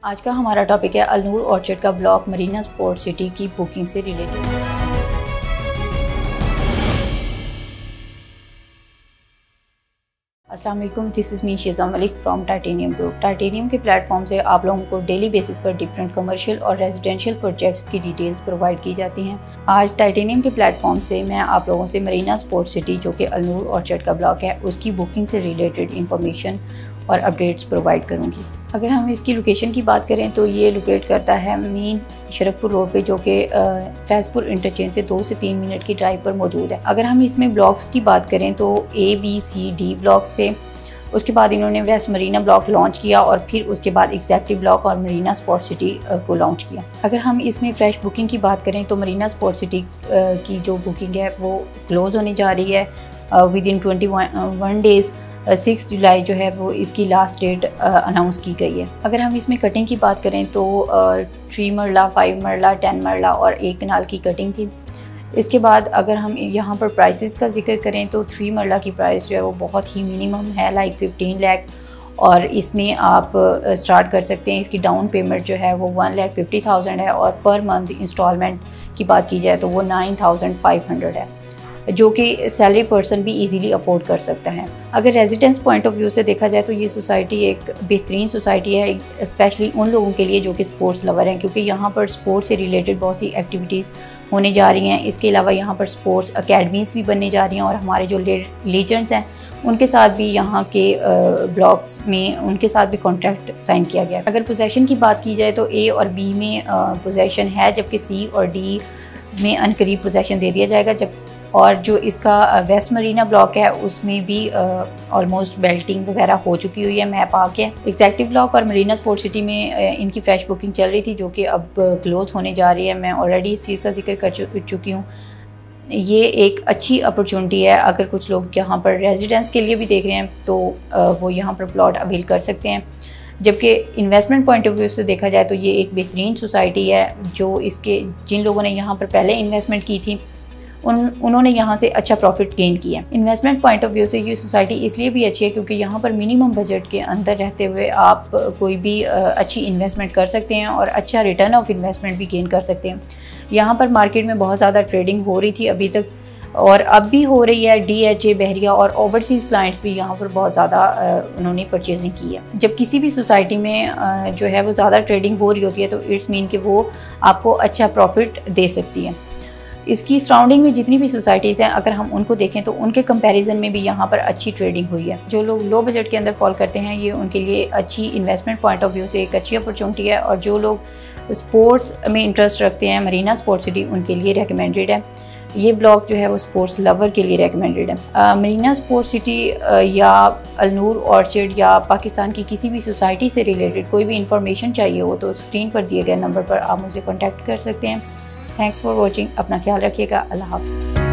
आज का हमारा टॉपिक है अलनूर ऑर्चिड का ब्लॉक मरीना स्पोर्ट सिटी की बुकिंग से रिलेटेड। अस्सलाम वालेकुम, this is me Sheeza Malik from titanium group. Titanium के प्लेटफॉर्म से आप लोगों को डेली बेसिस पर डिफरेंट कमर्शियल और रेजिडेंशियल प्रोजेक्ट्स की डिटेल्स प्रोवाइड की जाती हैं। आज टाइटेनियम के प्लेटफॉर्म से मैं आप लोगों से मरीना स्पोर्ट सिटी जो कि अलनूर ऑर्चिड का ब्लॉक है उसकी बुकिंग से रिलेटेड इंफॉर्मेशन और अपडेट्स प्रोवाइड करूँगी। अगर हम इसकी लोकेशन की बात करें तो ये लोकेट करता है मेन शरकपुर रोड पे, जो कि फैज़पुर इंटरचेंज से 2 से 3 मिनट की ड्राइव पर मौजूद है। अगर हम इसमें ब्लॉक्स की बात करें तो A, B, C, D blocks थे। उसके बाद इन्होंने वेस्ट मरीना ब्लॉक लॉन्च किया और फिर उसके बाद एग्जैक्टिव ब्लॉक और मरीना स्पोर्ट सिटी को लॉन्च किया। अगर हम इसमें फ्रेश बुकिंग की बात करें तो मरीना स्पोर्ट सिटी की जो बुकिंग है वो क्लोज़ होने जा रही है विद इन 21 डेज़। 6 जुलाई जो है वो इसकी लास्ट डेट अनाउंस की गई है। अगर हम इसमें कटिंग की बात करें तो 3 मरला, 5 मरला, 10 मरला और 1 कनाल की कटिंग थी। इसके बाद अगर हम यहाँ पर प्राइसेस का जिक्र करें तो 3 मरला की प्राइस जो है वो बहुत ही मिनिमम है, लाइक 15 लाख, और इसमें आप स्टार्ट कर सकते हैं। इसकी डाउन पेमेंट जो है वो 1,50,000 है और पर मंथ इंस्टॉलमेंट की बात की जाए तो वो 9,500 है, जो कि सैलरी पर्सन भी इजीली अफोर्ड कर सकता है। अगर रेजिडेंस पॉइंट ऑफ व्यू से देखा जाए तो ये सोसाइटी एक बेहतरीन सोसाइटी है, स्पेशली उन लोगों के लिए जो कि स्पोर्ट्स लवर हैं, क्योंकि यहाँ पर स्पोर्ट्स से रिलेटेड बहुत सी एक्टिविटीज़ होने जा रही हैं। इसके अलावा यहाँ पर स्पोर्ट्स अकेडमीज़ भी बनने जा रही हैं और हमारे जो लीजेंड्स हैं उनके साथ भी यहाँ के ब्लॉक्स में उनके साथ भी कॉन्ट्रैक्ट साइन किया गया। अगर पोजेसन की बात की जाए तो A और B में पोजेसन है, जबकि C और D में अनकरीब पोजेसन दे दिया जाएगा। और जो इसका वेस्ट मरीना ब्लॉक है उसमें भी ऑलमोस्ट बेल्टिंग वगैरह हो चुकी हुई है, मैप आ गया। एग्जैक्टिव ब्लॉक और मरीना स्पोर्ट सिटी में इनकी फ्रेश बुकिंग चल रही थी, जो कि अब क्लोज होने जा रही है। मैं ऑलरेडी इस चीज़ का जिक्र कर चुकी हूँ। ये एक अच्छी अपॉर्चुनिटी है। अगर कुछ लोग यहाँ पर रेजिडेंस के लिए भी देख रहे हैं तो वो यहाँ पर प्लॉट अवेल कर सकते हैं। जबकि इन्वेस्टमेंट पॉइंट ऑफ व्यू से देखा जाए तो ये एक बेहतरीन सोसाइटी है। जो इसके जिन लोगों ने यहाँ पर पहले इन्वेस्टमेंट की थी उन्होंने यहाँ से अच्छा प्रॉफिट गेन किया। इन्वेस्टमेंट पॉइंट ऑफ व्यू से ये सोसाइटी इसलिए भी अच्छी है क्योंकि यहाँ पर मिनिमम बजट के अंदर रहते हुए आप कोई भी अच्छी इन्वेस्टमेंट कर सकते हैं और अच्छा रिटर्न ऑफ इन्वेस्टमेंट भी गेन कर सकते हैं। यहाँ पर मार्केट में बहुत ज़्यादा ट्रेडिंग हो रही थी अभी तक, और अब भी हो रही है। DHA, बहरिया और ओवरसीज़ क्लाइंट्स भी यहाँ पर बहुत ज़्यादा उन्होंने परचेजिंग की है। जब किसी भी सोसाइटी में जो है वो ज़्यादा ट्रेडिंग हो रही होती है तो इट्स मीन कि वो आपको अच्छा प्रॉफिट दे सकती है। इसकी सराउंडिंग में जितनी भी सोसाइटीज़ हैं अगर हम उनको देखें तो उनके कंपैरिजन में भी यहाँ पर अच्छी ट्रेडिंग हुई है। जो लोग लो बजट के अंदर फॉल करते हैं ये उनके लिए अच्छी इन्वेस्टमेंट पॉइंट ऑफ व्यू से एक अच्छी अपॉर्चुनिटी है, और जो लोग स्पोर्ट्स में इंटरेस्ट रखते हैं मरीना स्पोर्ट सिटी उनके लिए रिकमेंडेड है। ये ब्लॉक जो है वो स्पोर्ट्स लवर के लिए रिकमेंडेड है। मरीना स्पोर्ट सिटी या अलनूर ऑर्चिड या पाकिस्तान की किसी भी सोसाइटी से रिलेटेड कोई भी इंफॉर्मेशन चाहिए हो तो स्क्रीन पर दिए गए नंबर पर आप मुझे कॉन्टैक्ट कर सकते हैं। Thanks for watching. अपना ख्याल रखिएगा। अल्लाह हाफ़िज़।